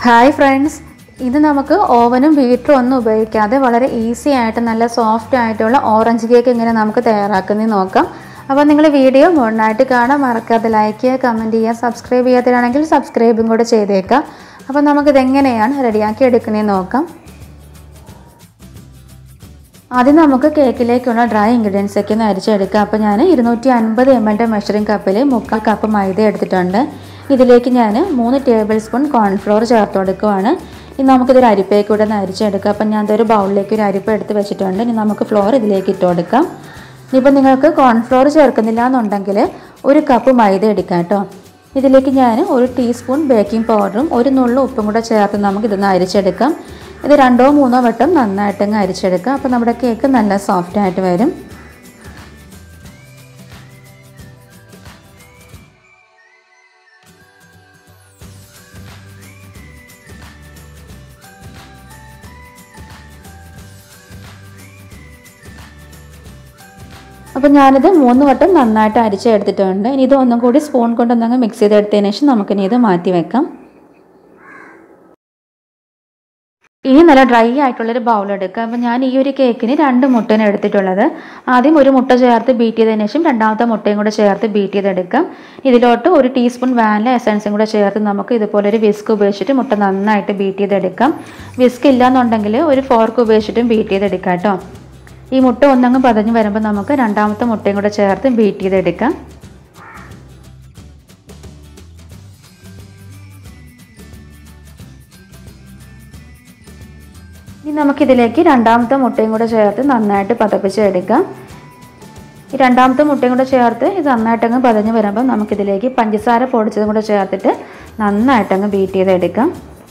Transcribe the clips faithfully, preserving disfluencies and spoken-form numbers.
Hi friends, ഇത് നമുക്ക് ഓവനും ബീറ്ററും ഒന്നും ഉപയോഗിക്കാതെ വളരെ ഈസി ആയിട്ട് നല്ല സോഫ്റ്റ് ആയിട്ടുള്ള ഓറഞ്ച് കേക്ക് എങ്ങനെ നമുക്ക് തയ്യാറാക്കുന്നത് നോക്കാം. അപ്പോൾ നിങ്ങൾ വീഡിയോ മുഴുവനായിട്ട് കാണാൻ മറക്കാതെ ലൈക്ക് ചെയ്യുക, കമൻറ്റ് ചെയ്യുക, സബ്സ്ക്രൈബ് ചെയ്യാത്തതാണെങ്കിൽ സബ്സ്ക്രൈബും കൂടെ ചെയ്തേക്കാം. അപ്പോൾ നമുക്കിതെങ്ങനെയാണ് റെഡിയാക്കി എടുക്കുന്നത് നോക്കാം. ആദ്യം നമുക്ക് കേക്കിലേക്കുള്ള ഡ്രൈ ഇൻഗ്രീഡിയൻസ് ഒക്കെ ഒന്ന് അരിച്ചെടുക്കാം. അപ്പോൾ ഞാൻ ഇരുന്നൂറ്റി അൻപത് എം എല്ലിൻ്റെ മെഷറിംഗ് കപ്പിൽ മുക്കാൽ കപ്പ് മൈദ എടുത്തിട്ടുണ്ട്. ഇതിലേക്ക് ഞാൻ മൂന്ന് ടേബിൾ സ്പൂൺ കോൺഫ്ലോർ ചേർത്ത് കൊടുക്കുവാണ്. ഇനി നമുക്കിതൊരു അരിപ്പയൊക്കെ കൂടെ ഒന്ന് അരിച്ചെടുക്കാം. അപ്പം ഞാൻ ഇതൊരു ബൗളിലേക്ക് ഒരു അരിപ്പ എടുത്ത് വെച്ചിട്ടുണ്ട്. ഇനി നമുക്ക് ഫ്ലോർ ഇതിലേക്ക് ഇട്ട് കൊടുക്കാം. ഇനിയിപ്പോൾ നിങ്ങൾക്ക് കോൺഫ്ലോർ ചേർക്കുന്നില്ല എന്നുണ്ടെങ്കിൽ ഒരു കപ്പ് മൈദ എടുക്കാം കേട്ടോ. ഇതിലേക്ക് ഞാൻ ഒരു ടീസ്പൂൺ ബേക്കിംഗ് പൗഡറും ഒരു നുള്ളു ഉപ്പും കൂടെ ചേർത്ത് നമുക്കിതൊന്ന് അരിച്ചെടുക്കാം. ഇത് രണ്ടോ മൂന്നോ വട്ടം നന്നായിട്ടങ്ങ് അരിച്ചെടുക്കാം. അപ്പോൾ നമ്മുടെ കേക്ക് നല്ല സോഫ്റ്റ് ആയിട്ട് വരും. അപ്പോൾ ഞാനിത് മൂന്ന് വട്ടം നന്നായിട്ട് അരിച്ചെടുത്തിട്ടുണ്ട്. ഇനി ഇത് ഒന്നും കൂടി സ്പൂൺ കൊണ്ടൊന്നങ്ങ് മിക്സ് ചെയ്തെടുത്തതിന് ശേഷം നമുക്കിനി ഇത് മാറ്റി വെക്കാം. ഇനി നല്ല ഡ്രൈ ആയിട്ടുള്ളൊരു ബൗൾ എടുക്കുക. അപ്പോൾ ഞാൻ ഈ ഒരു കേക്കിന് രണ്ട് മുട്ടയാണ് എടുത്തിട്ടുള്ളത്. ആദ്യം ഒരു മുട്ട ചേർത്ത് ബീറ്റ് ചെയ്തതിന് ശേഷം രണ്ടാമത്തെ മുട്ടയും കൂടെ ചേർത്ത് ബീറ്റ് ചെയ്തെടുക്കാം. ഇതിലോട്ട് ഒരു ടീസ്പൂൺ വാനില എസൻസും കൂടെ ചേർത്ത് നമുക്ക് ഇതുപോലെ ഒരു വിസ്ക് ഉപയോഗിച്ചിട്ട് മുട്ട നന്നായിട്ട് ബീറ്റ് ചെയ്തെടുക്കാം. വിസ്ക് ഇല്ലയെന്നുണ്ടെങ്കിൽ ഒരു ഫോർക്ക് ഉപയോഗിച്ചിട്ടും ബീറ്റ് ചെയ്തെടുക്കാം കേട്ടോ. ഈ മുട്ട ഒന്നങ്ങ് പതഞ്ഞ് വരുമ്പോൾ നമുക്ക് രണ്ടാമത്തെ മുട്ടയും കൂടെ ചേർത്ത് ബീറ്റ് ചെയ്തെടുക്കാം. ഇനി നമുക്കിതിലേക്ക് രണ്ടാമത്തെ മുട്ടയും കൂടെ ചേർത്ത് നന്നായിട്ട് പതപ്പിച്ചെടുക്കാം. ഈ രണ്ടാമത്തെ മുട്ടയും കൂടെ ചേർത്ത് ഇത് നന്നായിട്ടങ്ങ് പതഞ്ഞ് വരുമ്പോൾ നമുക്കിതിലേക്ക് പഞ്ചസാര പൊടിച്ചതും കൂടെ ചേർത്തിട്ട് നന്നായിട്ടങ്ങ് ബീറ്റ് ചെയ്തെടുക്കാം.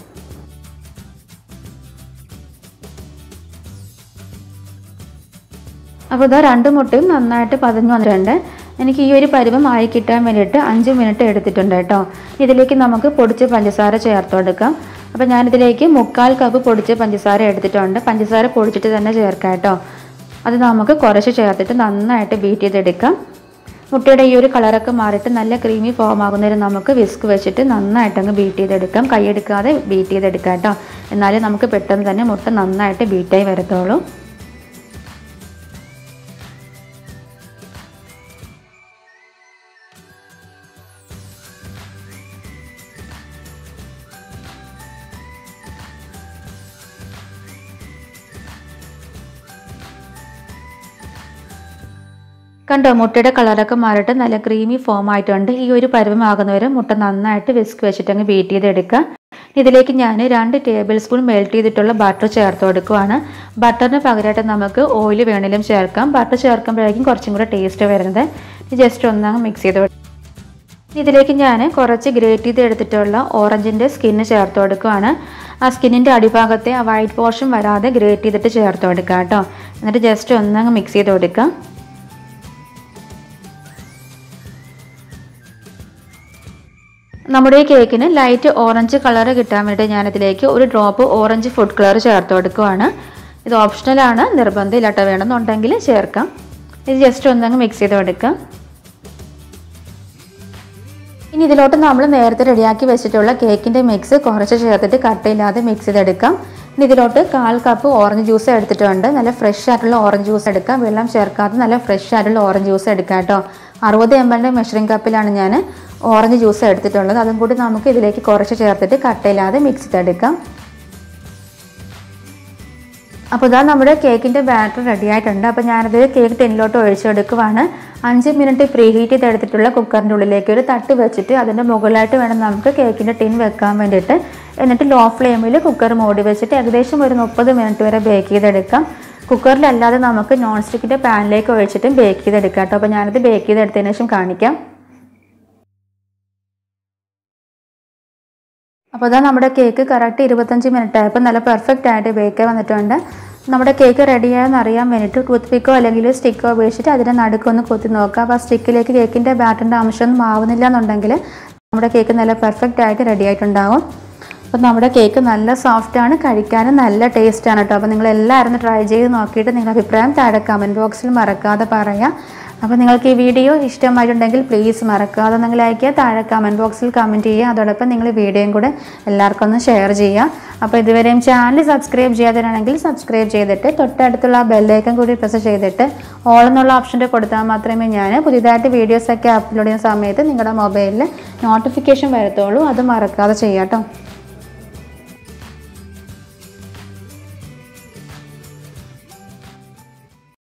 അപ്പോൾ ഇതാ രണ്ട് മുട്ടയും നന്നായിട്ട് പതഞ്ഞ് വന്നിട്ടുണ്ട്. എനിക്ക് ഈ ഒരു പരുവം ആയി കിട്ടാൻ വേണ്ടിയിട്ട് അഞ്ച് മിനിറ്റ് എടുത്തിട്ടുണ്ട് കേട്ടോ. ഇതിലേക്ക് നമുക്ക് പൊടിച്ച പഞ്ചസാര ചേർത്ത് കൊടുക്കാം. അപ്പോൾ ഞാനിതിലേക്ക് മുക്കാൽ കപ്പ് പൊടിച്ച പഞ്ചസാര എടുത്തിട്ടുണ്ട്. പഞ്ചസാര പൊടിച്ചിട്ട് തന്നെ ചേർക്കാം കേട്ടോ. അത് നമുക്ക് കുറച്ച് ചേർത്തിട്ട് നന്നായിട്ട് ബീറ്റ് ചെയ്തെടുക്കാം. മുട്ടയുടെ ഈ ഒരു കളറൊക്കെ മാറിയിട്ട് നല്ല ക്രീമി ഫോം ആകുന്നവരെ നമുക്ക് വിസ്ക് വെച്ചിട്ട് നന്നായിട്ടങ്ങ് ബീറ്റ് ചെയ്തെടുക്കാം. കൈയെടുക്കാതെ ബീറ്റ് ചെയ്തെടുക്കാം കേട്ടോ. എന്നാലേ നമുക്ക് പെട്ടെന്ന് തന്നെ മുട്ട നന്നായിട്ട് ബീറ്റായി വരത്തുള്ളൂ. കണ്ടോ, മുട്ടയുടെ കളറൊക്കെ മാറിയിട്ട് നല്ല ക്രീമി ഫോം ആയിട്ടുണ്ട്. ഈ ഒരു പരുവമാകുന്നവരെ മുട്ട നന്നായിട്ട് വിസ്ക് വെച്ചിട്ട് അങ്ങ് ബീറ്റ് ചെയ്തെടുക്കുക. ഇതിലേക്ക് ഞാൻ രണ്ട് ടേബിൾ സ്പൂൺ മെൽറ്റ് ചെയ്തിട്ടുള്ള ബട്ടർ ചേർത്ത് കൊടുക്കുകയാണ്. ബട്ടറിന് പകരമായിട്ട് നമുക്ക് ഓയിൽ വേണമെങ്കിലും ചേർക്കാം. ബട്ടർ ചേർക്കുമ്പോഴേക്കും കുറച്ചും കൂടെ ടേസ്റ്റ് വരുന്നത്. ജസ്റ്റ് ഒന്നങ്ങ് മിക്സ് ചെയ്ത് കൊടുക്കുക. ഇതിലേക്ക് ഞാൻ കുറച്ച് ഗ്രേറ്റ് ചെയ്ത് എടുത്തിട്ടുള്ള ഓറഞ്ചിൻ്റെ സ്കിന്ന് ചേർത്ത് കൊടുക്കുകയാണ്. ആ സ്കിന്നിൻ്റെ അടിഭാഗത്തെ ആ വൈറ്റ് പോർഷൻ വരാതെ ഗ്രേറ്റ് ചെയ്തിട്ട് ചേർത്ത് കൊടുക്കുക കേട്ടോ. എന്നിട്ട് ജസ്റ്റ് ഒന്നങ്ങ് മിക്സ് ചെയ്ത് കൊടുക്കുക. നമ്മുടെ ഈ കേക്കിന് ലൈറ്റ് ഓറഞ്ച് കളർ കിട്ടാൻ വേണ്ടി ഞാനിതിലേക്ക് ഒരു ഡ്രോപ്പ് ഓറഞ്ച് ഫുഡ് കളർ ചേർത്ത് കൊടുക്കുകയാണ്. ഇത് ഓപ്ഷണലാണ്, നിർബന്ധമില്ല കേട്ടോ. വേണമെന്നുണ്ടെങ്കിൽ ചേർക്കാം. ഇത് ജസ്റ്റ് ഒന്നങ്ങ് മിക്സ് ചെയ്ത് കൊടുക്കാം. ഇനി ഇതിലോട്ട് നമ്മൾ നേരത്തെ റെഡിയാക്കി വെച്ചിട്ടുള്ള കേക്കിൻ്റെ മിക്സ് കുറച്ച് ചേർത്തിട്ട് കട്ടയില്ലാതെ മിക്സ് ചെയ്തെടുക്കാം. ഇനി ഇതിലോട്ട് കാൽ കപ്പ് ഓറഞ്ച് ജ്യൂസ് എടുത്തിട്ടുണ്ട്. നല്ല ഫ്രഷ് ആയിട്ടുള്ള ഓറഞ്ച് ജ്യൂസ് എടുക്കാം. വെള്ളം ചേർക്കാതെ നല്ല ഫ്രഷ് ആയിട്ടുള്ള ഓറഞ്ച് ജ്യൂസ് എടുക്കാം കേട്ടോ. അറുപത് എം എല്ലിൻ്റെ മെഷറിംഗ് കപ്പിലാണ് ഞാൻ ഓറഞ്ച് ജ്യൂസ് എടുത്തിട്ടുള്ളത്. അതും കൂടി നമുക്ക് ഇതിലേക്ക് കുറച്ച് ചേർത്തിട്ട് കട്ടയില്ലാതെ മിക്സ് ചെയ്തെടുക്കാം. അപ്പോൾ ഇതാ നമ്മുടെ കേക്കിൻ്റെ ബാറ്റർ റെഡി ആയിട്ടുണ്ട്. അപ്പോൾ ഞാനത് കേക്ക് ടിന്നിലോട്ട് ഒഴിച്ചെടുക്കുവാണ്. അഞ്ച് മിനിറ്റ് പ്രീ ഹീറ്റ് ചെയ്തെടുത്തിട്ടുള്ള കുക്കറിൻ്റെ ഉള്ളിലേക്ക് ഒരു തട്ട് വെച്ചിട്ട് അതിൻ്റെ മുകളിലായിട്ട് വേണം നമുക്ക് കേക്കിൻ്റെ ടിൻ വെക്കാൻ വേണ്ടിയിട്ട്. എന്നിട്ട് ലോ ഫ്ലെയിമിൽ കുക്കർ മൂടി വെച്ചിട്ട് ഏകദേശം ഒരു മുപ്പത് മിനിറ്റ് വരെ ബേക്ക് ചെയ്തെടുക്കാം. കുക്കറിലല്ലാതെ നമുക്ക് നോൺ സ്റ്റിക്കിൻ്റെ പാനിലേക്ക് ഒഴിച്ചിട്ടും ബേക്ക് ചെയ്തെടുക്കാം കേട്ടോ. അപ്പോൾ ഞാനത് ബേക്ക് ചെയ്തെടുത്തതിന് ശേഷം കാണിക്കാം. അപ്പോൾ അതാ നമ്മുടെ കേക്ക് കറക്റ്റ് ഇരുപത്തഞ്ച് മിനിറ്റ് ആയപ്പോൾ നല്ല പെർഫെക്റ്റ് ആയിട്ട് ബേക്ക് വന്നിട്ടുണ്ട്. നമ്മുടെ കേക്ക് റെഡിയായെന്ന് അറിയാൻ വേണ്ടിയിട്ട് ടൂത്ത് പിക്കോ അല്ലെങ്കിൽ സ്റ്റിക്കോ ഉപയോഗിച്ചിട്ട് അതിൻ്റെ നടുക്കൊന്ന് കുത്തി നോക്കുക. അപ്പോൾ ആ സ്റ്റിക്കിലേക്ക് കേക്കിൻ്റെ ബാറ്ററിൻ്റെ അംശമൊന്നും ആവുന്നില്ല എന്നുണ്ടെങ്കിൽ നമ്മുടെ കേക്ക് നല്ല പെർഫെക്റ്റ് ആയിട്ട് റെഡി ആയിട്ടുണ്ടാകും. അപ്പോൾ നമ്മുടെ കേക്ക് നല്ല സോഫ്റ്റാണ്, കഴിക്കാനും നല്ല ടേസ്റ്റാണ് കേട്ടോ. അപ്പോൾ നിങ്ങൾ എല്ലാവരും ട്രൈ ചെയ്ത് നോക്കിയിട്ട് നിങ്ങളുടെ അഭിപ്രായം താഴെ കമൻറ്റ് ബോക്സിൽ മറക്കാതെ പറയാം. അപ്പോൾ നിങ്ങൾക്ക് ഈ വീഡിയോ ഇഷ്ടമായിട്ടുണ്ടെങ്കിൽ പ്ലീസ് മറക്കാതെ നിങ്ങൾ ലൈക്ക് ചെയ്യുക, താഴെ കമൻറ്റ് ബോക്സിൽ കമൻറ്റ് ചെയ്യുക. അതോടൊപ്പം നിങ്ങൾ വീഡിയോയും കൂടെ എല്ലാവർക്കും ഒന്ന് ഷെയർ ചെയ്യുക. അപ്പോൾ ഇതുവരെയും ചാനൽ സബ്സ്ക്രൈബ് ചെയ്യാത്തവരാണെങ്കിൽ സബ്സ്ക്രൈബ് ചെയ്തിട്ട് തൊട്ടടുത്തുള്ള ബെല്ലൈക്കൺ കൂടി പ്രസ് ചെയ്തിട്ട് ഓൾ എന്നുള്ള ഓപ്ഷൻ്റെ കൊടുത്താൽ മാത്രമേ ഞാൻ പുതിയതായിട്ട് വീഡിയോസൊക്കെ അപ്ലോഡ് ചെയ്യുന്ന സമയത്ത് നിങ്ങളുടെ മൊബൈലിൽ നോട്ടിഫിക്കേഷൻ വരത്തുള്ളൂ. അത് മറക്കാതെ ചെയ്യാം കേട്ടോ.